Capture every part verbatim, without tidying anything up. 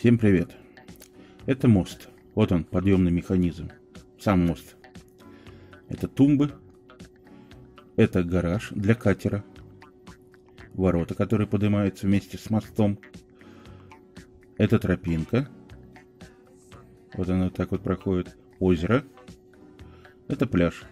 Всем привет. Это мост. Вот он, подъемный механизм. Сам мост. Это тумбы. Это гараж для катера. Ворота, которые поднимаются вместе с мостом. Это тропинка. Вот она вот так вот проходит. Озеро. Это пляж.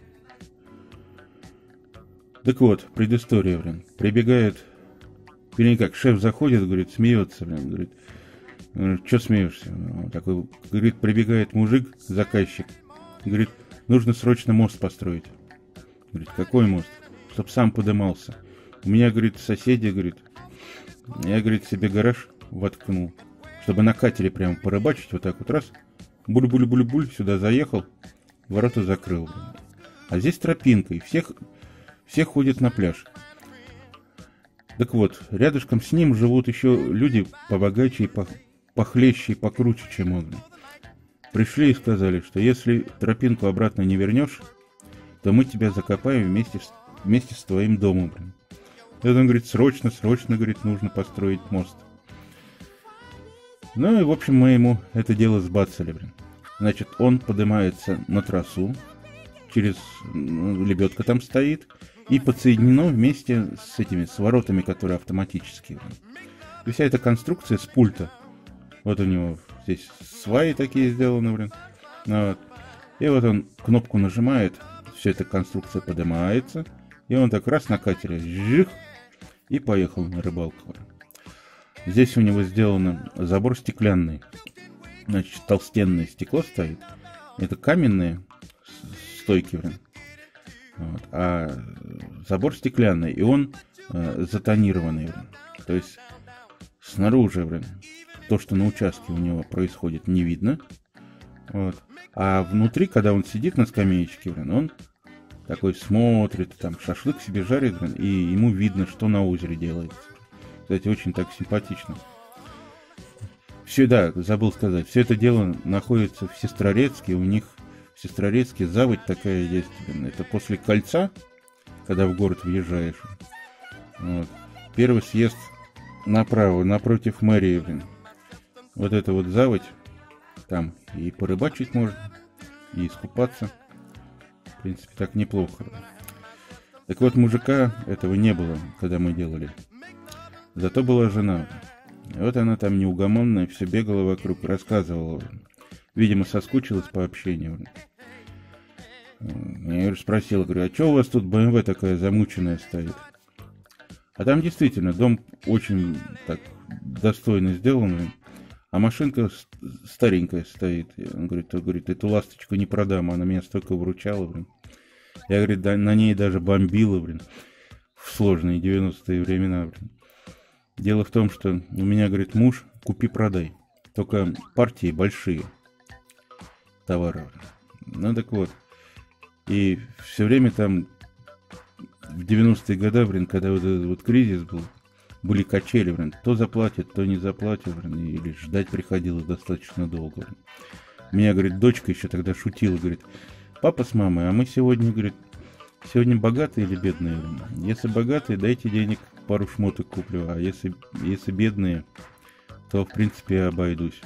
Так вот, предыстория, блин. Прибегает... Или как, шеф заходит, говорит, смеется, блин, говорит, что смеешься? Он такой, говорит, прибегает мужик, заказчик, говорит, нужно срочно мост построить. Говорит, какой мост? Чтоб сам подымался. У меня, говорит, соседи, говорит, я, говорит, себе гараж воткнул, чтобы на катере прямо порыбачить, вот так вот раз, буль-буль-буль-буль, сюда заехал, ворота закрыл. Блин. А здесь тропинка, и всех, все ходят на пляж. Так вот, рядышком с ним живут еще люди побогаче и похлеще и покруче, чем он. Пришли и сказали, что если тропинку обратно не вернешь, то мы тебя закопаем вместе с, вместе с твоим домом. И он говорит, срочно, срочно, говорит, нужно построить мост. Ну и, в общем, мы ему это дело сбацали, блин. Значит, он поднимается на трассу, через ну, лебедка там стоит, и подсоединено вместе с этими, с воротами, которые автоматические. И вся эта конструкция с пульта. Вот у него здесь сваи такие сделаны, блин. Вот. И вот он кнопку нажимает, вся эта конструкция поднимается, и он так раз на катере, жих, и поехал на рыбалку. Здесь у него сделан забор стеклянный. Значит, толстенное стекло стоит. Это каменные стойки, блин. Вот. А забор стеклянный, и он э, затонированный. Блин. То есть снаружи, блин, то, что на участке у него происходит, не видно. Вот. А внутри, когда он сидит на скамеечке, блин, он такой смотрит, там шашлык себе жарит, блин, и ему видно, что на озере делается. Кстати, очень так симпатично. Все, да, забыл сказать, все это дело находится в Сестрорецке, у них в Сестрорецке заводь такая есть, блин. Это после кольца, когда в город въезжаешь. Вот. Первый съезд направо, напротив мэрии, блин. Вот это вот заводь. Там и порыбачить можно, и искупаться. В принципе, так неплохо. Так вот, мужика этого не было, когда мы делали. Зато была жена. И вот она там неугомонная, все бегала вокруг, рассказывала. Видимо, соскучилась по общению. Я говорю, спросил, говорю, а что у вас тут бэ эм вэ такая замученная стоит? А там действительно дом очень так достойно сделан, а машинка старенькая стоит. Он говорит, говорит, эту ласточку не продам, она меня столько выручала, блин. Я, говорит, да, на ней даже бомбила, блин, в сложные девяностые времена, блин. Дело в том, что у меня, говорит, муж купи-продай, только партии большие товаров. Ну так вот. И все время там в девяностые годы, блин, когда вот этот вот кризис был, были качели, блин, то заплатят, то не заплатят, блин, или ждать приходилось достаточно долго. Блин. Меня, говорит, дочка еще тогда шутила, говорит, папа с мамой, а мы сегодня, говорит, сегодня богатые или бедные? Блин? Если богатые, дайте денег, пару шмоток куплю, а если, если бедные, то, в принципе, я обойдусь.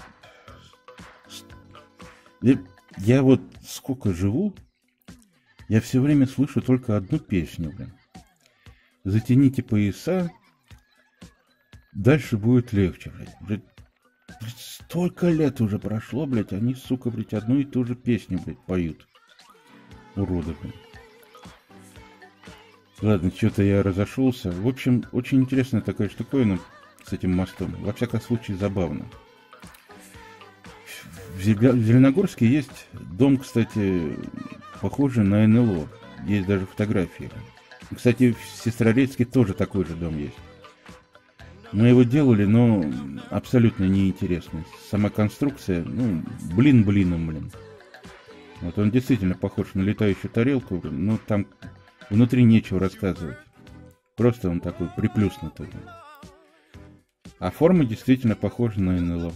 Я вот сколько живу, я все время слышу только одну песню, блин. Затяните пояса, дальше будет легче, блядь. Блядь, столько лет уже прошло, блядь, они, сука, блядь, одну и ту же песню, блядь, поют. Уроды, блядь. Ладно, что-то я разошелся. В общем, очень интересная такая штуковина с этим мостом. Во всяком случае, забавно. В Зеленогорске есть дом, кстати, похожий на эн эл о. Есть даже фотографии. Кстати, в Сестрорецке тоже такой же дом есть. Мы его делали, но абсолютно неинтересно. Сама конструкция, ну, блин блином, блин. Вот он действительно похож на летающую тарелку, блин, но там внутри нечего рассказывать. Просто он такой приплюснутый. А форма действительно похожа на эн эл о.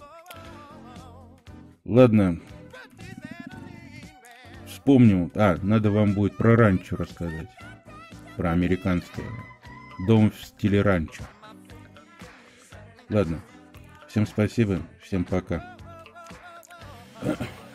Ладно. Вспомню. А, надо вам будет про ранчо рассказать. Про американское. Дом в стиле ранчо. Ладно. Всем спасибо, всем пока.